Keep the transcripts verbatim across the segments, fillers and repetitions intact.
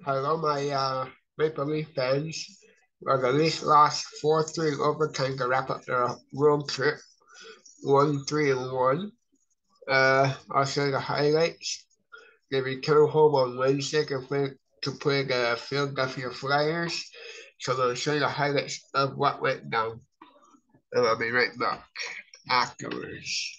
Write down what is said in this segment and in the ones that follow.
Hello, my uh, Maple Leaf fans. Well, the Leafs lost four three in overtime to wrap up their road trip, one three and one. Uh, I'll show the highlights. They return home on Wednesday to play, to play the Philadelphia Flyers. So I'm going to show you the highlights of what went down. And I'll be right back afterwards.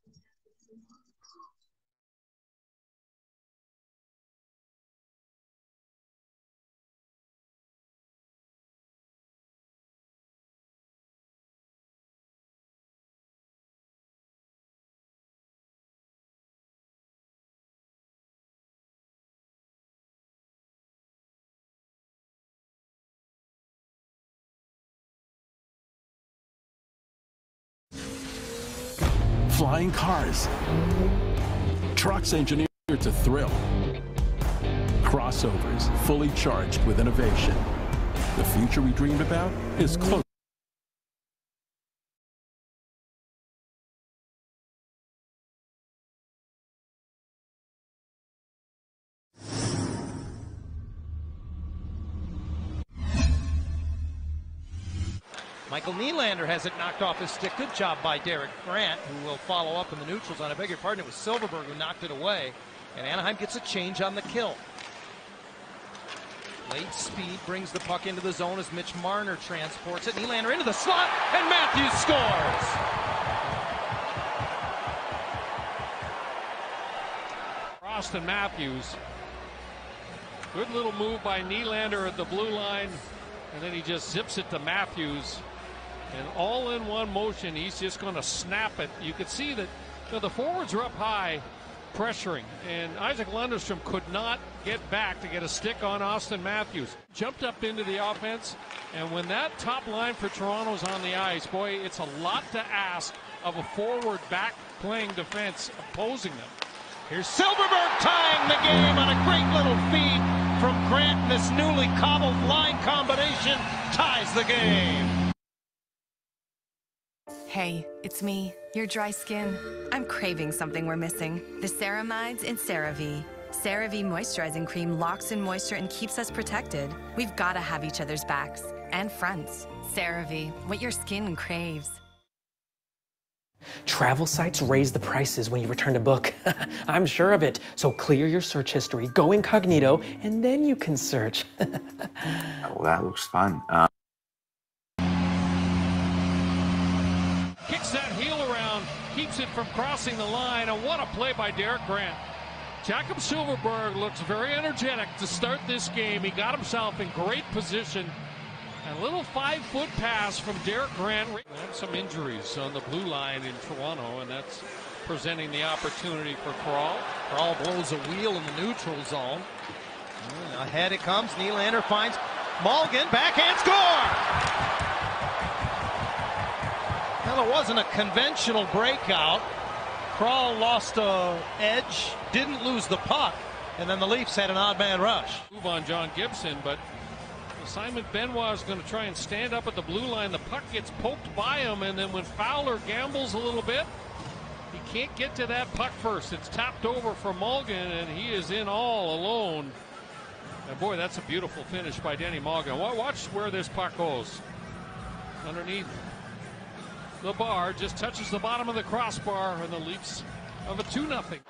Flying cars, trucks engineered to thrill, crossovers fully charged with innovation. The future we dreamed about is close. Michael Nylander has it knocked off his stick. Good job by Derek Grant, who will follow up in the neutrals on. I beg your pardon, it was Silverberg who knocked it away. And Anaheim gets a change on the kill. Late speed brings the puck into the zone as Mitch Marner transports it. Nylander into the slot, and Matthews scores! Austin Matthews. Good little move by Nylander at the blue line, and then he just zips it to Matthews. And all in one motion, he's just going to snap it. You could see that, you know, the forwards are up high, pressuring, and Isaac Lunderstrom could not get back to get a stick on Austin Matthews. Jumped up into the offense, and when that top line for Toronto's on the ice, boy, it's a lot to ask of a forward back playing defense opposing them. Here's Silverberg tying the game on a great little feed from Grant, and this newly cobbled line combination ties the game. Hey, it's me, your dry skin. I'm craving something we're missing. The ceramides in CeraVe. CeraVe moisturizing cream locks in moisture and keeps us protected. We've got to have each other's backs and fronts. CeraVe, what your skin craves. Travel sites raise the prices when you return a book. I'm sure of it. So clear your search history, go incognito, and then you can search. Well, that looks fun. Um... Kicks that heel around, keeps it from crossing the line, and what a play by Derek Grant. Jakob Silverberg looks very energetic to start this game. He got himself in great position. And a little five-foot pass from Derek Grant. We have some injuries on the blue line in Toronto, and that's presenting the opportunity for Kral. Kral blows a wheel in the neutral zone. And ahead it comes. Nylander finds Malgin. Backhand score! Well, it wasn't a conventional breakout. Kral lost a edge, didn't lose the puck, and then the Leafs had an odd man rush. Move on John Gibson, but Simon Benoit is going to try and stand up at the blue line. The puck gets poked by him, and then when Fowler gambles a little bit, he can't get to that puck first. It's tapped over for Malgin, and he is in all alone. And boy, that's a beautiful finish by Denny Malgin. Watch where this puck goes. Underneath the bar, just touches the bottom of the crossbar, and the Leafs of a two nothing.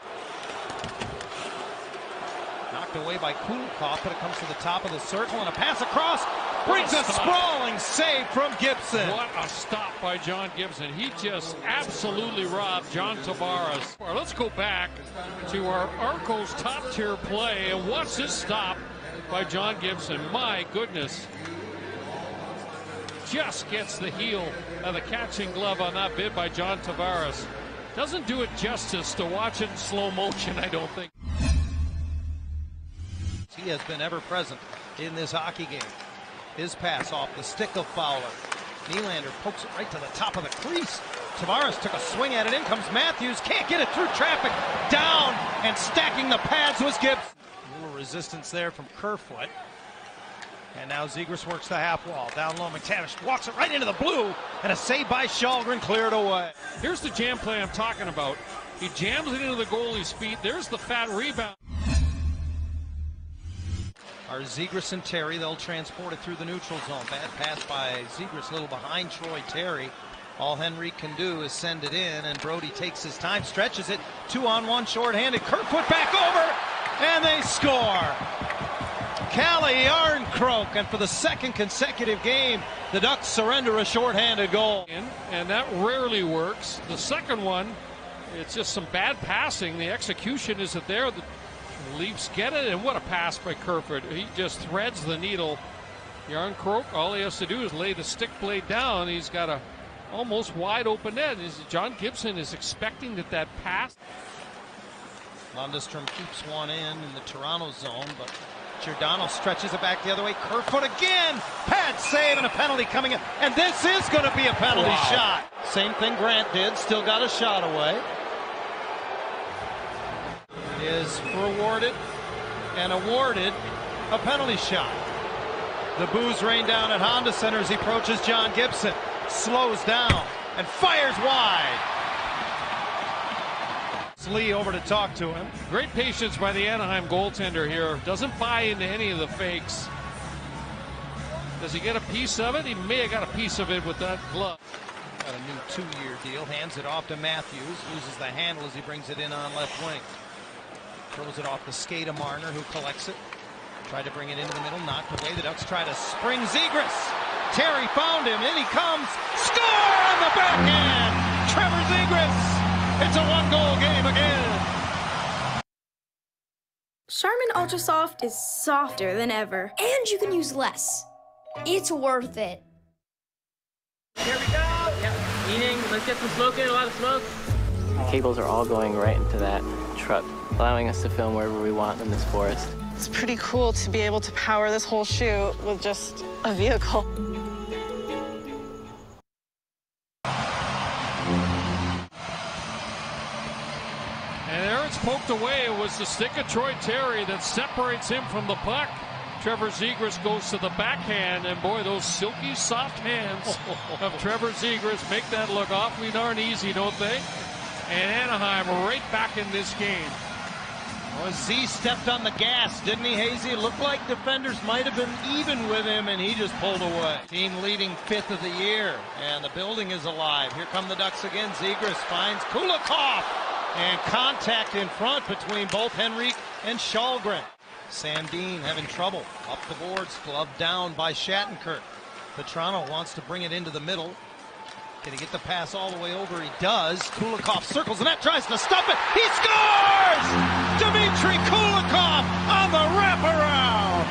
Knocked away by Kulikov, but it comes to the top of the circle, and a pass across brings a, a sprawling save from Gibson. What a stop by John Gibson. He just absolutely robbed John Tavares. Let's go back to our Arcos top tier play, and watch this stop by John Gibson. My goodness. Just gets the heel of the catching glove on that bid by John Tavares. Doesn't do it justice to watch it in slow motion, I don't think. He has been ever present in this hockey game. His pass off the stick of Fowler. Nylander pokes it right to the top of the crease. Tavares took a swing at it. In comes Matthews. Can't get it through traffic. Down and stacking the pads was Gibson. A little resistance there from Kerfoot. And now Zegras works the half wall. Down low, McTavish walks it right into the blue. And a save by Shalgren cleared away. Here's the jam play I'm talking about. He jams it into the goalie's feet. There's the fat rebound. are Zegras and Terry. They'll transport it through the neutral zone. Bad pass by Zegras, a little behind Troy Terry. All Henrique can do is send it in, and Brody takes his time, stretches it. Two on one, short-handed. Kerfoot back over, and they score. Calle Yarncroke, and for the second consecutive game, the Ducks surrender a short-handed goal. And that rarely works. The second one, it's just some bad passing. The execution isn't there. The Leafs get it, and what a pass by Kerfoot. He just threads the needle. Yarncroke, all he has to do is lay the stick blade down. He's got a almost wide open net. John Gibson is expecting that that pass. Lundestrom keeps one in in the Toronto zone, but Giordano stretches it back the other way. Kerfoot again. Pad save and a penalty coming in. And this is going to be a penalty wow. shot. Same thing Grant did. Still got a shot away. Is rewarded and awarded a penalty shot. The boos rain down at Honda Center as he approaches John Gibson. Slows down and fires wide. Lee over to talk to him. Great patience by the Anaheim goaltender here. Doesn't buy into any of the fakes. Does he get a piece of it? He may have got a piece of it with that glove. Got a new two-year deal. Hands it off to Matthews. Loses the handle as he brings it in on left wing. Throws it off the skate of Marner, who collects it. Tried to bring it into the middle. Knocked away. The Ducks try to spring Zegras. Terry found him. In he comes. Score on the backhand. Trevor Zegras. It's a one-goal game again. Charmin Ultra Soft is softer than ever, and you can use less. It's worth it. Here we go. Yep. Eating. Let's get some smoke in. A lot of smoke. Cables are all going right into that truck, allowing us to film wherever we want in this forest. It's pretty cool to be able to power this whole shoot with just a vehicle. And there it's poked away. It was the stick of Troy Terry that separates him from the puck. Trevor Zegras goes to the backhand, and boy, those silky soft hands of Trevor Zegras make that look awfully darn easy, don't they? And Anaheim right back in this game. Well, Z stepped on the gas, didn't he, Hazy? It looked like defenders might have been even with him, and he just pulled away. Team leading fifth of the year, and the building is alive. Here come the Ducks again. Zegras finds Kulikov, and contact in front between both Henrique and Källgren. Sam Dean having trouble. Up the boards, gloved down by Shattenkirk. Petrano wants to bring it into the middle. Can he get the pass all the way over? He does. Kulikov circles the net, tries to stop it. He scores! Dmitry Kulikov on the wraparound.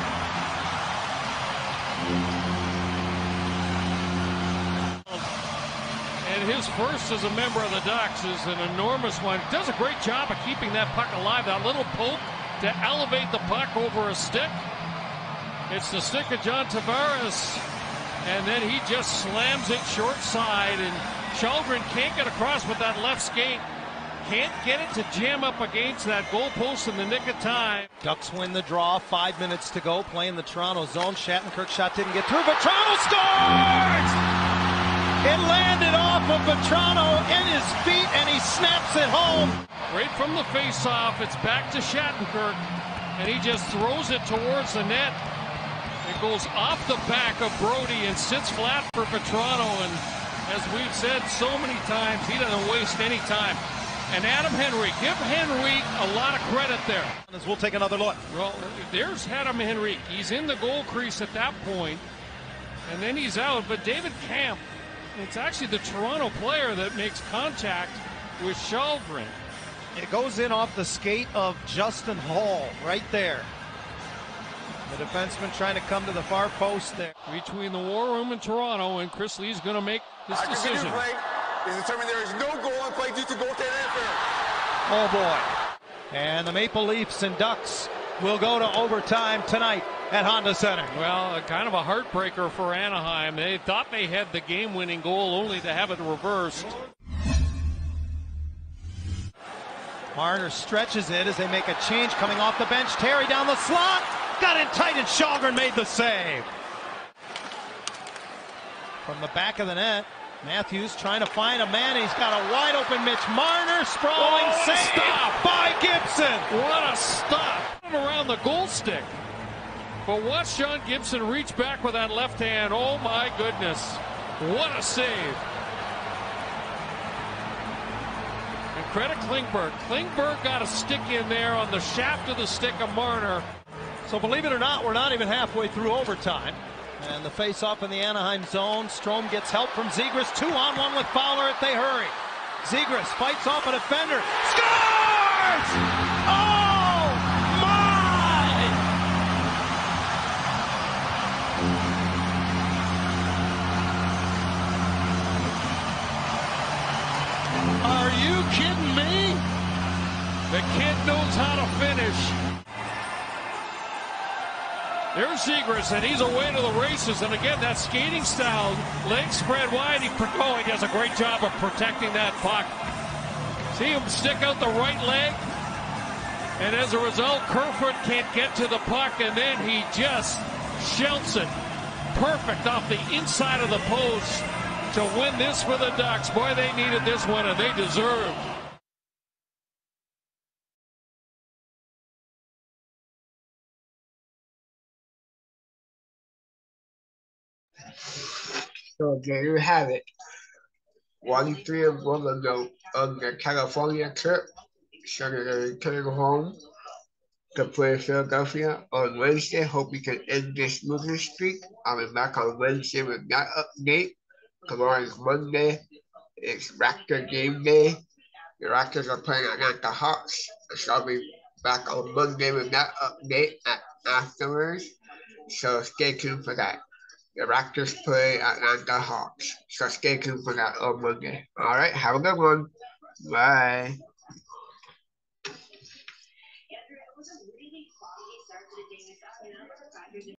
And his first as a member of the Ducks is an enormous one. Does a great job of keeping that puck alive. That little poke to elevate the puck over a stick. It's the stick of John Tavares. And then he just slams it short side, and Källgren can't get across with that left skate. Can't get it to jam up against that goalpost in the nick of time. Ducks win the draw, five minutes to go, playing the Toronto zone. Shattenkirk shot didn't get through, but Toronto scores! It landed off of Petrano in his feet, and he snaps it home. Right from the face-off, it's back to Shattenkirk, and he just throws it towards the net. It goes off the back of Brody and sits flat for Petrano, and as we've said so many times, he doesn't waste any time. And Adam Henrique, give Henrique a lot of credit there. As we'll take another look. Well, there's Adam Henrique. He's in the goal crease at that point, and then he's out. But David Camp, it's actually the Toronto player that makes contact with Källgren. It goes in off the skate of Justin Hall right there. The defenseman trying to come to the far post there. Between the War Room and Toronto, and Chris Lee's going to make his decision. Play is determined there is no goal on play due to goaltender interference. Oh boy. And the Maple Leafs and Ducks will go to overtime tonight at Honda Center. Well, a kind of a heartbreaker for Anaheim. They thought they had the game-winning goal, only to have it reversed. Marner stretches it as they make a change coming off the bench. Terry down the slot. Got it tight, and Källgren made the save. From the back of the net, Matthews trying to find a man. He's got a wide open Mitch Marner. Sprawling oh, save stop by Gibson. What a stop. Around the goal stick. But watch John Gibson reach back with that left hand. Oh my goodness. What a save. And credit Klingberg. Klingberg got a stick in there on the shaft of the stick of Marner. So believe it or not, we're not even halfway through overtime. And the face-off in the Anaheim zone. Strome gets help from Zegras. Two on one with Fowler if they hurry. Zegras fights off a defender. Scores! Oh, my! Are you kidding me? The kid knows how to finish. There's Zegras, and he's away to the races. And again, that skating style, legs spread wide. He, oh, he does a great job of protecting that puck. See him stick out the right leg. And as a result, Kerfoot can't get to the puck, and then he just shelts it. Perfect off the inside of the post to win this for the Ducks. Boy, they needed this one, and they deserved. So there you have it. One, three, and one on the, on the California trip. So they're returning home to play Philadelphia on Wednesday. Hope we can end this losing streak. I'll be back on Wednesday with that update. Tomorrow is Monday. It's Raptor game day. The Raptors are playing Atlanta Hawks. So I'll be back on Monday with that update at afterwards. So stay tuned for that. The Raptors play Atlanta Hawks. So stay tuned for that on Monday. All right, have a good one. Bye.